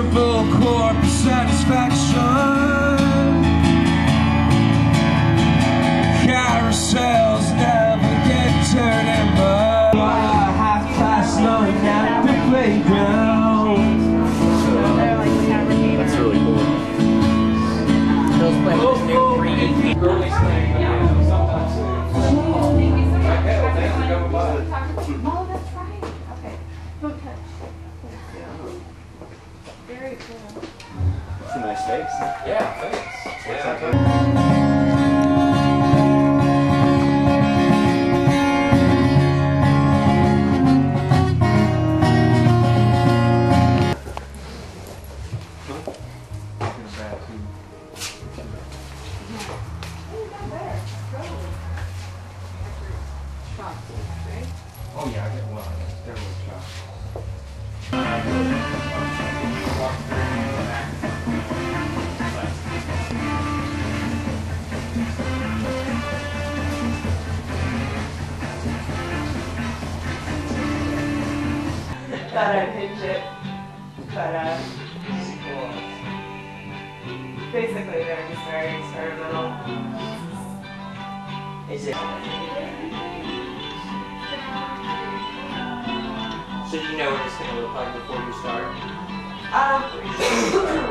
full corporate satisfaction. Carousels never get turning, but half past 9 at the playground. That's really cool. Those playing with this new 3D. Oh, that's right. Okay. Don't touch. Very cool. It's a nice face. Yeah, thanks. Oh yeah, I get one. There was Thought I'd hinge it, but basically they're just very experimental. Is it? So do you know what it's going to look like before you start?